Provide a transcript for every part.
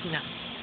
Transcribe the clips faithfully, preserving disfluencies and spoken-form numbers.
No.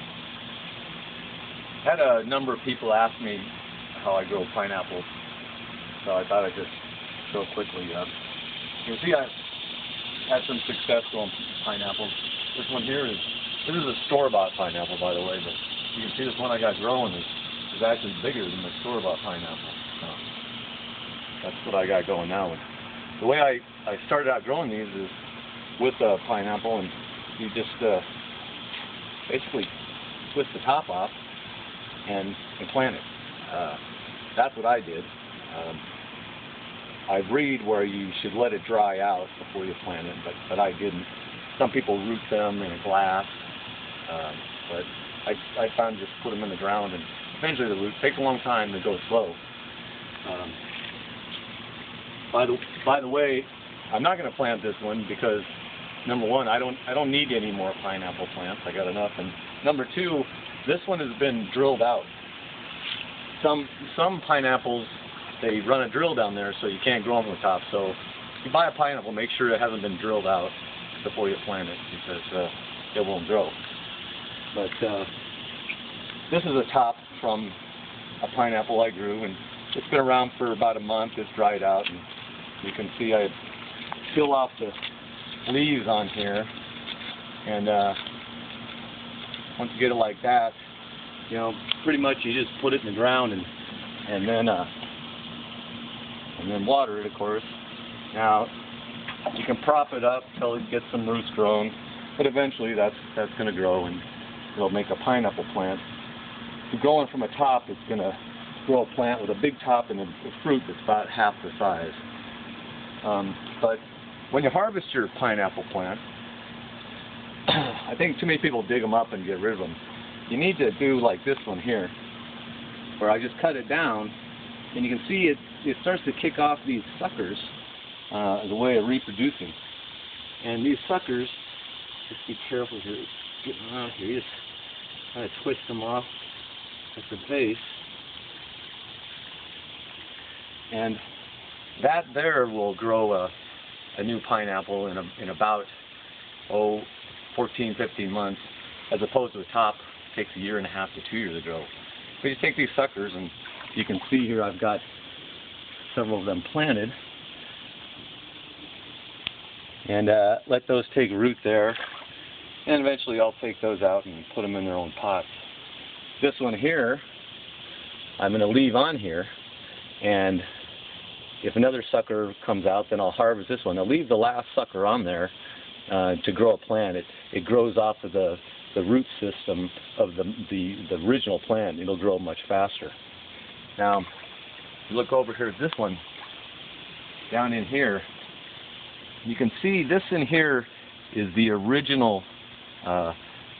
I had a number of people ask me how I grow pineapples, so I thought I'd just go quickly. Uh, you can see I've had some success growing pineapples. This one here is, this is a store-bought pineapple, by the way, but you can see this one I got growing is, is actually bigger than the store-bought pineapple. So that's what I got going now. And the way I, I started out growing these is with a pineapple, and you just uh, basically twist the top off and, and plant it. Uh, that's what I did. Um, I read where you should let it dry out before you plant it, but, but I didn't. Some people root them in a glass, um, but I, I found just put them in the ground, and eventually the root takes a long time to go slow. Um, by the by the way, I'm not going to plant this one because number one, I don't I don't need any more pineapple plants. I got enough, and number two, this one has been drilled out. Some some pineapples, they run a drill down there so you can't grow them on the top. So if you buy a pineapple, make sure it hasn't been drilled out before you plant it, because uh, it won't grow. But uh, this is a top from a pineapple I grew, and it's been around for about a month. It's dried out, and you can see I peel off the leaves on here, and uh, once you get it like that, you know, pretty much you just put it in the ground and and then uh, and then water it, of course. Now you can prop it up till it gets some roots grown, but eventually that's that's going to grow and it'll make a pineapple plant. If you're growing from a top, it's going to grow a plant with a big top and a, a fruit that's about half the size. Um, but when you harvest your pineapple plant, I think too many people dig them up and get rid of them. You need to do like this one here, where I just cut it down, and you can see it, it starts to kick off these suckers uh, as a way of reproducing. And these suckers, just be careful here, getting around here, you just kind of twist them off at the base. And that there will grow a, a new pineapple in, a, in about, oh, fourteen, fifteen months, as opposed to the top takes a year and a half to two years to grow. But you take these suckers, and you can see here I've got several of them planted, and uh, let those take root there, and eventually I'll take those out and put them in their own pots. This one here I'm going to leave on here, and if another sucker comes out, then I'll harvest this one. I'll leave the last sucker on there uh, to grow a plant. It, it grows off of the, the root system of the, the, the original plant. It'll grow much faster. Now, if you look over here at this one, down in here, you can see this in here is the original uh,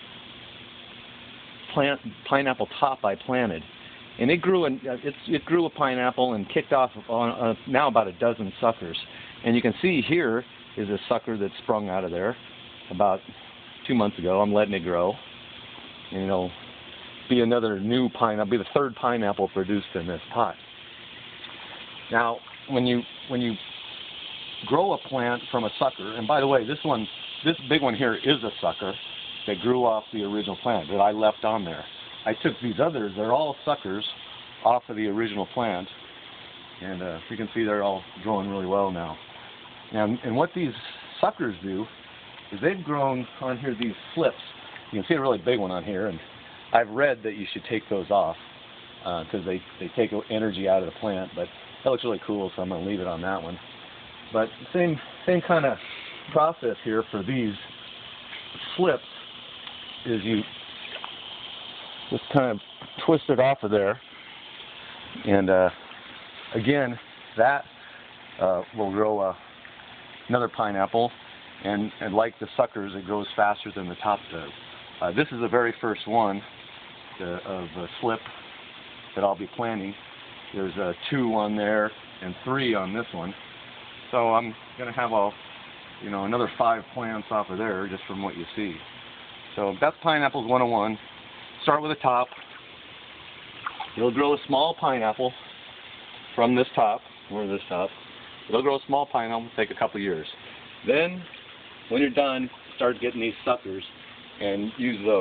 plant pineapple top I planted. And it grew, an, it, it grew a pineapple and kicked off on uh, now about a dozen suckers. And you can see here is a sucker that sprung out of there about two months ago. I'm letting it grow. And it'll be another new pineapple, be the third pineapple produced in this pot. Now, when you when you grow a plant from a sucker, and by the way, this one, this big one here is a sucker that grew off the original plant that I left on there. I took these others, they're all suckers off of the original plant, and uh, you can see they're all growing really well now. And, and what these suckers do is they've grown on here these slips. You can see a really big one on here, and I've read that you should take those off because uh, they, they take energy out of the plant, but that looks really cool, so I'm going to leave it on that one. But same, same kind of process here for these slips is you just kind of twist it off of there, and uh, again that uh, will grow uh, another pineapple, and, and like the suckers, it grows faster than the top does. Uh, this is the very first one uh, of a slip that I'll be planting. There's uh, two on there and three on this one, so I'm going to have a, you know, another five plants off of there just from what you see. So that's Pineapples one oh one. Start with a top. You'll grow a small pineapple from this top, or this top. It'll grow a small pineapple, take a couple years. Then, when you're done, start getting these suckers and use those.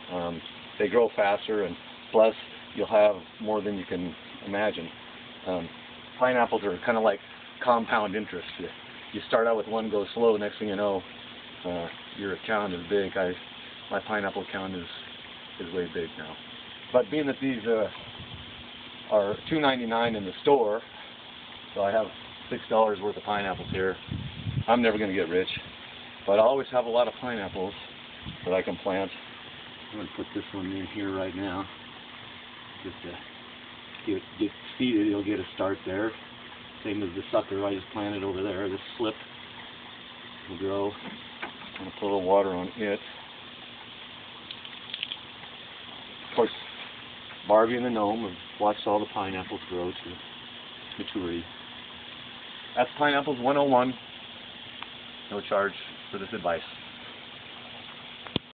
Um, they grow faster, and plus you'll have more than you can imagine. Um, pineapples are kind of like compound interest. You, you start out with one, go slow, next thing you know, uh, your account is big. I, my pineapple account is, is way big now. But being that these uh, are two ninety-nine in the store, so I have six dollars worth of pineapples here, I'm never going to get rich. But I always have a lot of pineapples that I can plant. I'm going to put this one in here right now. Just to get, get seeded, you'll get a start there. Same as the sucker I just planted over there. This slip will grow. I'm going to put a little water on it. Of course, Barbie and the gnome have watched all the pineapples grow to maturity. That's Pineapples one oh one. No charge for this advice.